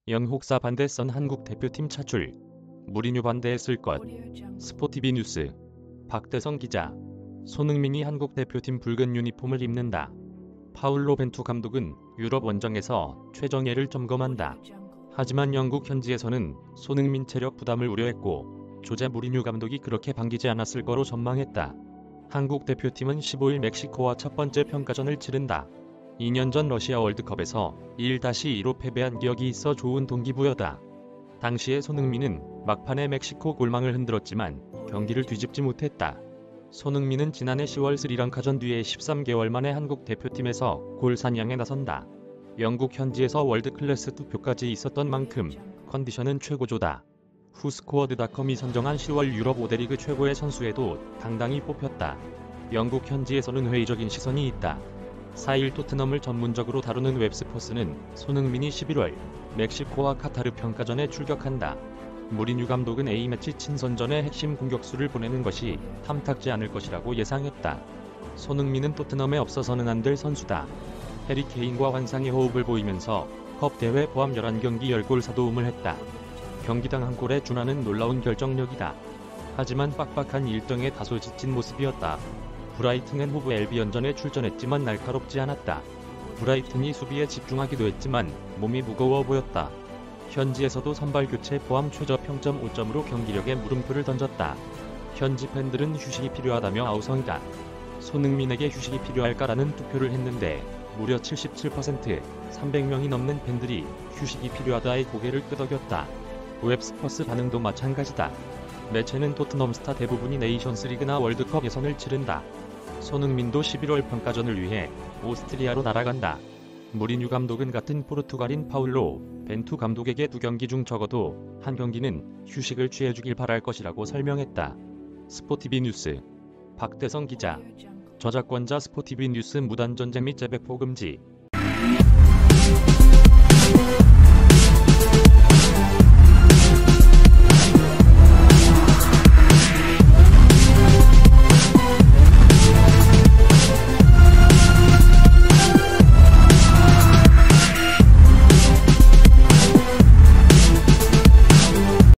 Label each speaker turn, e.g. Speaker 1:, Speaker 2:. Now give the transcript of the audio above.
Speaker 1: 영혹사 반대 선 한국 대표팀 차출. 무리뉴 반대했을 것. 스포티비 뉴스. 박대성 기자. 손흥민이 한국 대표팀 붉은 유니폼을 입는다. 파울로 벤투 감독은 유럽 원정에서 최정예를 점검한다. 하지만 영국 현지에서는 손흥민 체력 부담을 우려했고 조제 무리뉴 감독이 그렇게 반기지 않았을 거로 전망했다. 한국 대표팀은 15일 멕시코와 첫 번째 평가전을 치른다. 2년 전 러시아 월드컵에서 1-2로 패배한 기억이 있어 좋은 동기부여다. 당시에 손흥민은 막판에 멕시코 골망을 흔들었지만 경기를 뒤집지 못했다. 손흥민은 지난해 10월 스리랑카전 뒤에 13개월 만에 한국 대표팀에서 골 사냥에 나선다. 영국 현지에서 월드클래스 투표까지 있었던 만큼 컨디션은 최고조다. 후스코어드닷컴이 선정한 10월 유럽 5대 리그 최고의 선수에도 당당히 뽑혔다. 영국 현지에서는 회의적인 시선이 있다. 4일 토트넘을 전문적으로 다루는 웹스포스는 손흥민이 11월 멕시코와 카타르 평가전에 출격한다. 무리뉴 감독은 A매치 친선전에 핵심 공격수를 보내는 것이 탐탁지 않을 것이라고 예상했다. 손흥민은 토트넘에 없어서는 안 될 선수다. 해리 케인과 환상의 호흡을 보이면서 컵 대회 포함 11경기 10골 사도움을 했다. 경기당 한 골에 준하는 놀라운 결정력이다. 하지만 빡빡한 일정에 다소 지친 모습이었다. 브라이튼 앤 호브 엘비언전에 출전했지만 날카롭지 않았다. 브라이튼이 수비에 집중하기도 했지만 몸이 무거워 보였다. 현지에서도 선발 교체 포함 최저 평점 5점으로 경기력에 물음표를 던졌다. 현지 팬들은 휴식이 필요하다며 아우성이다. 손흥민에게 휴식이 필요할까라는 투표를 했는데 무려 77%, 300명이 넘는 팬들이 휴식이 필요하다에 고개를 끄덕였다. 웹스퍼스 반응도 마찬가지다. 매체는 토트넘 스타 대부분이 네이션스리그나 월드컵 예선을 치른다. 손흥민도 11월 평가전을 위해 오스트리아로 날아간다. 무리뉴 감독은 같은 포르투갈인 파울로 벤투 감독에게 2경기 중 적어도 1경기는 휴식을 취해주길 바랄 것이라고 설명했다. 스포티비 뉴스. 박대성 기자. 저작권자 스포티비 뉴스 무단전쟁 및 재배포 금지.